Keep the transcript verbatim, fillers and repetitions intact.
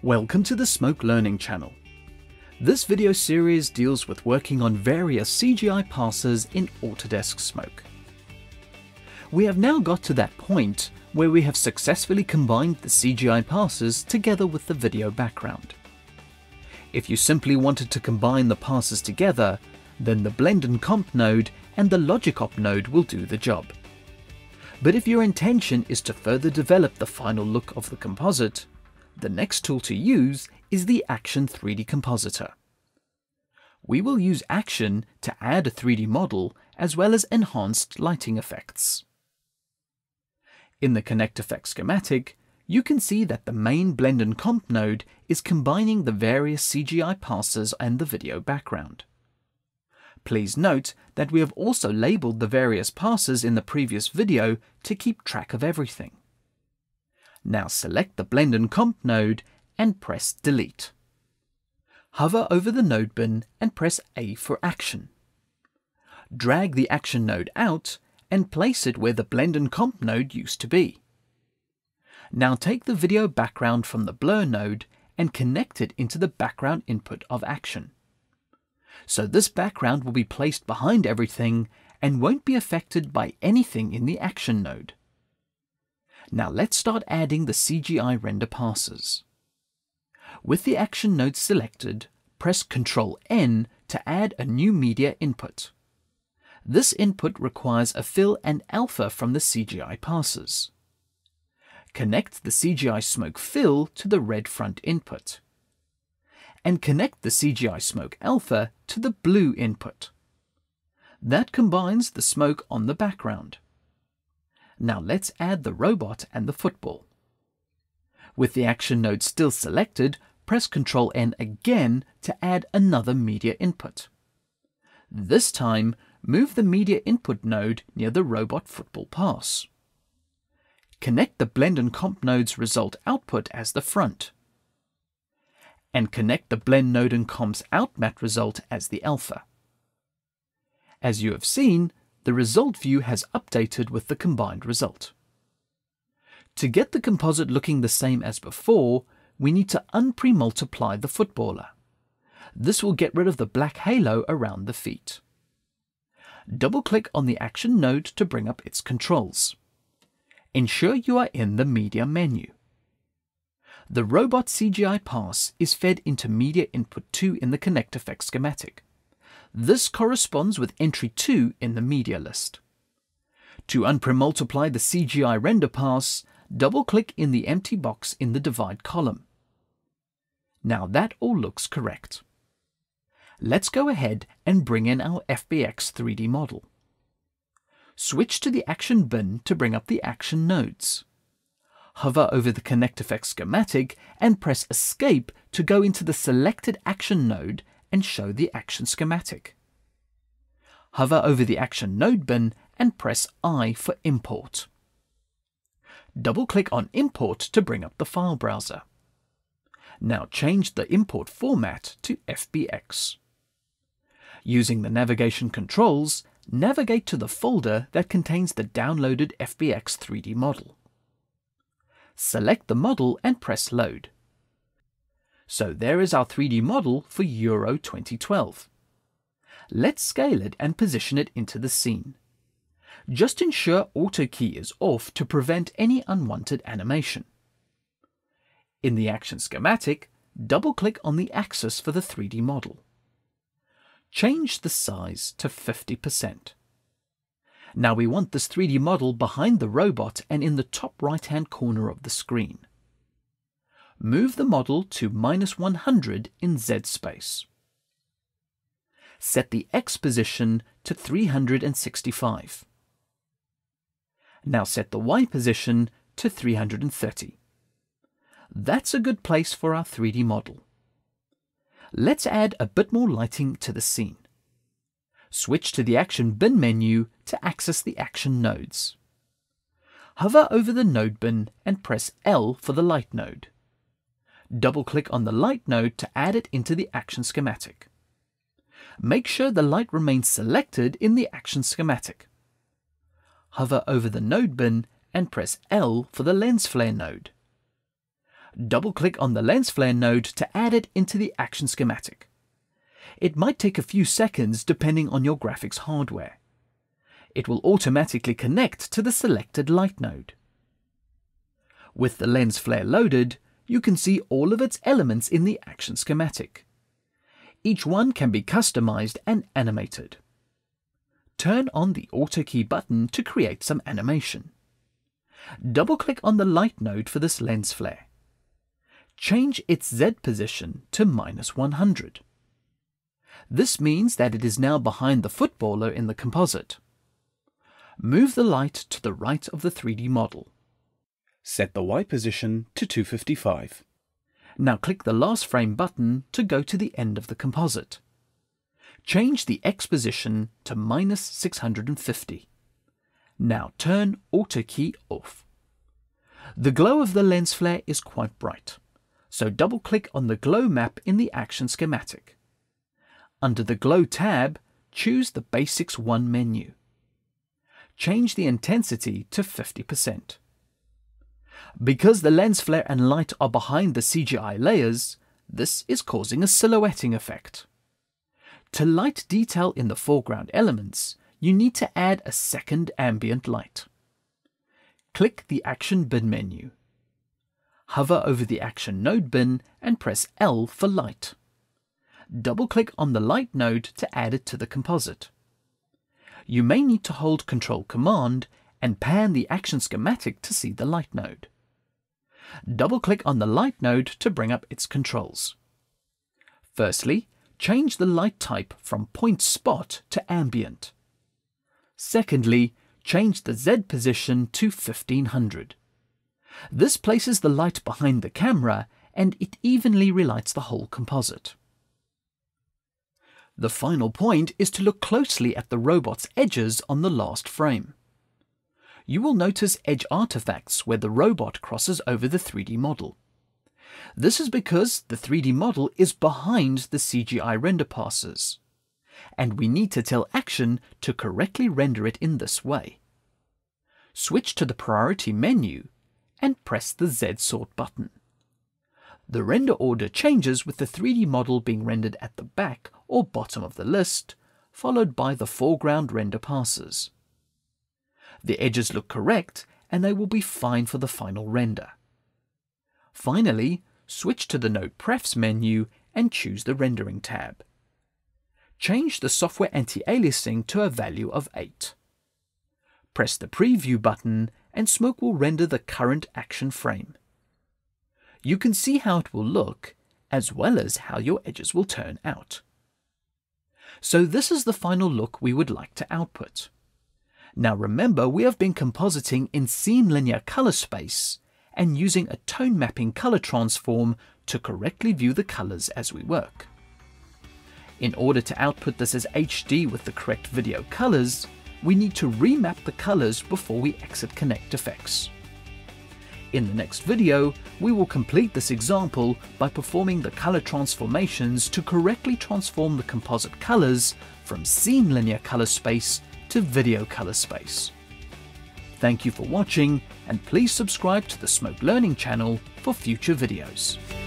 Welcome to the Smoke Learning channel. This video series deals with working on various C G I passes in Autodesk Smoke. We have now got to that point where we have successfully combined the C G I passes together with the video background. If you simply wanted to combine the passes together, then the Blend and Comp node and the Logic Op node will do the job. But if your intention is to further develop the final look of the composite, the next tool to use is the Action three D Compositor. We will use Action to add a three D model as well as enhanced lighting effects. In the Connect Effect schematic, you can see that the main Blend and Comp node is combining the various C G I passes and the video background. Please note that we have also labeled the various passes in the previous video to keep track of everything. Now select the Blend and Comp node and press Delete. Hover over the node bin and press A for Action. Drag the Action node out and place it where the Blend and Comp node used to be. Now take the video background from the Blur node and connect it into the background input of Action. So this background will be placed behind everything and won't be affected by anything in the Action node. Now let's start adding the C G I render passes. With the Action node selected, press control N to add a new media input. This input requires a fill and alpha from the C G I passes. Connect the C G I smoke fill to the red front input. And connect the C G I smoke alpha to the blue input. That combines the smoke on the background. Now let's add the robot and the football. With the Action node still selected, press control N again to add another media input. This time, move the media input node near the robot football pass. Connect the Blend and Comp node's result output as the front. And connect the Blend node and Comp's outmat result as the alpha. As you have seen, the result view has updated with the combined result. To get the composite looking the same as before, we need to unpre-multiply the footballer. This will get rid of the black halo around the feet. Double-click on the Action node to bring up its controls. Ensure you are in the Media menu. The robot C G I pass is fed into Media Input two in the Connect Effect schematic. This corresponds with entry two in the media list. To unpre-multiply the C G I render pass, double-click in the empty box in the Divide column. Now that all looks correct. Let's go ahead and bring in our F B X three D model. Switch to the Action bin to bring up the Action nodes. Hover over the Connect Effect schematic and press Escape to go into the selected Action node and show the Action schematic. Hover over the Action node bin and press I for Import. Double-click on Import to bring up the file browser. Now change the import format to F B X. Using the navigation controls, navigate to the folder that contains the downloaded F B X three D model. Select the model and press Load. So there is our three D model for Euro twenty twelve. Let's scale it and position it into the scene. Just ensure Auto key is off to prevent any unwanted animation. In the Action schematic, double-click on the axis for the three D model. Change the size to fifty percent. Now we want this three D model behind the robot and in the top right-hand corner of the screen. Move the model to minus one hundred in Z space. Set the X position to three hundred sixty-five. Now set the Y position to three hundred thirty. That's a good place for our three D model. Let's add a bit more lighting to the scene. Switch to the Action bin menu to access the Action nodes. Hover over the node bin and press L for the light node. Double-click on the light node to add it into the Action schematic. Make sure the light remains selected in the Action schematic. Hover over the node bin and press L for the lens flare node. Double-click on the lens flare node to add it into the action schematic. It might take a few seconds depending on your graphics hardware. It will automatically connect to the selected light node. With the lens flare loaded, you can see all of its elements in the action schematic. Each one can be customized and animated. Turn on the Auto key button to create some animation. Double-click on the light node for this lens flare. Change its Z position to minus one hundred. This means that it is now behind the footballer in the composite. Move the light to the right of the three D model. Set the Y position to two fifty-five. Now click the last frame button to go to the end of the composite. Change the X position to minus six hundred fifty. Now turn Auto key off. The glow of the lens flare is quite bright, so double-click on the glow map in the action schematic. Under the Glow tab, choose the Basics one menu. Change the intensity to fifty percent. Because the lens flare and light are behind the C G I layers, this is causing a silhouetting effect. To light detail in the foreground elements, you need to add a second ambient light. Click the Action Bin menu. Hover over the Action Node bin and press L for light. Double-click on the light node to add it to the composite. You may need to hold Control-Command and pan the action schematic to see the light node. Double-click on the light node to bring up its controls. Firstly, change the light type from Point Spot to Ambient. Secondly, change the Z position to fifteen hundred. This places the light behind the camera and it evenly relights the whole composite. The final point is to look closely at the robot's edges on the last frame. You will notice edge artifacts where the robot crosses over the three D model. This is because the three D model is behind the C G I render passes, and we need to tell Action to correctly render it in this way. Switch to the Priority menu and press the Z sort button. The render order changes with the three D model being rendered at the back or bottom of the list, followed by the foreground render passes. The edges look correct and they will be fine for the final render. Finally, switch to the Node Prefs menu and choose the Rendering tab. Change the software anti-aliasing to a value of eight. Press the Preview button and Smoke will render the current action frame. You can see how it will look, as well as how your edges will turn out. So this is the final look we would like to output. Now remember, we have been compositing in scene linear color space and using a tone mapping color transform to correctly view the colors as we work. In order to output this as H D with the correct video colors, we need to remap the colors before we exit Connect Effects. In the next video, we will complete this example by performing the color transformations to correctly transform the composite colors from scene linear color space to video color space. Thank you for watching, and please subscribe to the Smoke Learning channel for future videos.